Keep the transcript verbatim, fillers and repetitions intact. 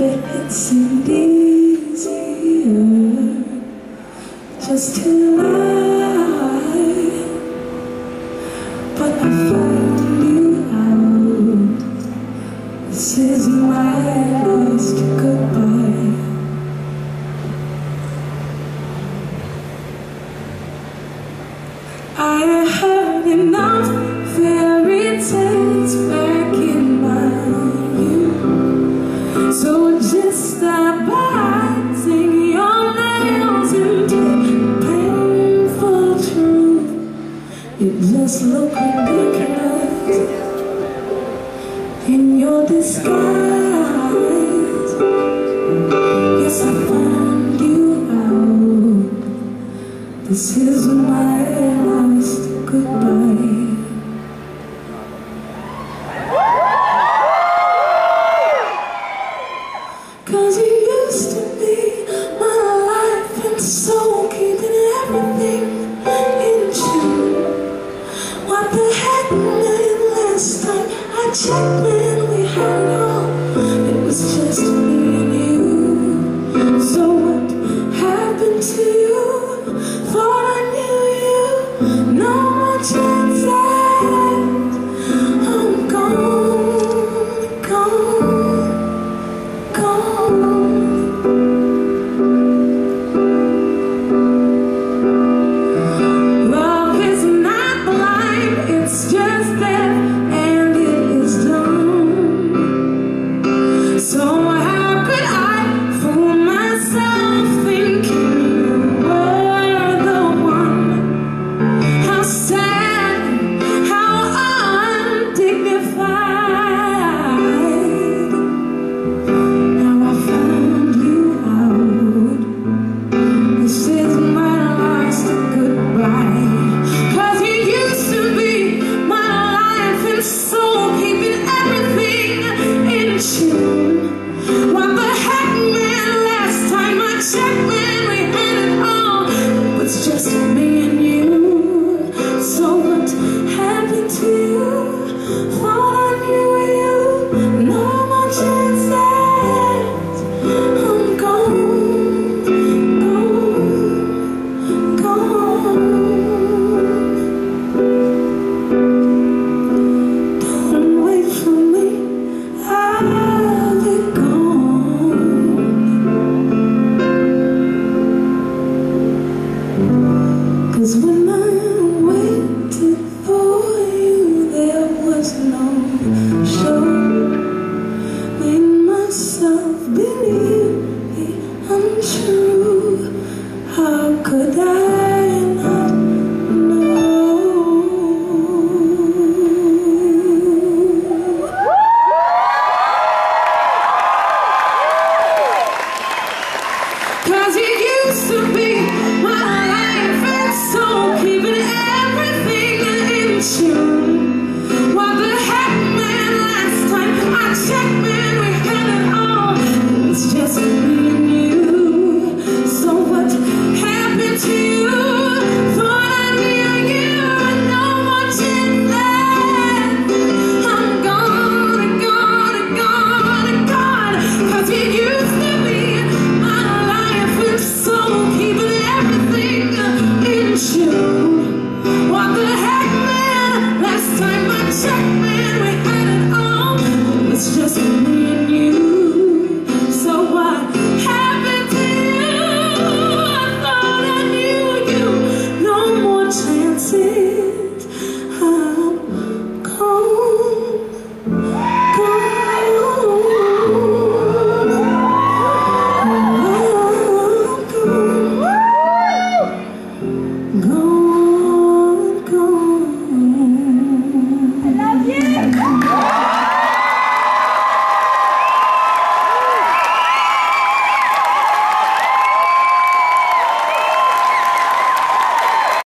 that it seemed easier just to lie, but I found you out. This is my last goodbye. I heard enough fairy tales back in my youth, so just stop biting your nails into painful truth. It just looked ridiculous in your disguise. Yes, I found you out. This is my last goodbye. Cause you used to be my life and soul, keeping everything in tune. What the heck, man, last time I checked, man, we had it all. It was just me and you. So what happened to you? Thought I knew you, no more chances. I'm gone, gone, gone. Love is not blind, it's just deaf and it is dumb. So how could I fool myself thinking you were the one? How sad, how undignified. Now I found you out. This is my last goodbye. Cause you used to be my life and soul, keeping everything in tune. What the heck, man, last time I checked, man, we had it all. It was just me and you. So what happened to you? Thought I knew you, no more chances. I'm gone, gone, gone. Don't wait for me, I'll be gone. Cause when I waited for you, there was no show. Made myself believe the untrue. How could I not know? Cause you used to be my life and soul, keeping everything in tune. What the heck, man, last time I checked, man, we had it all. It was just me and you. So what happened to you? Thought I knew you, no more chances. I'm gone, gone, gone, gone. Cause you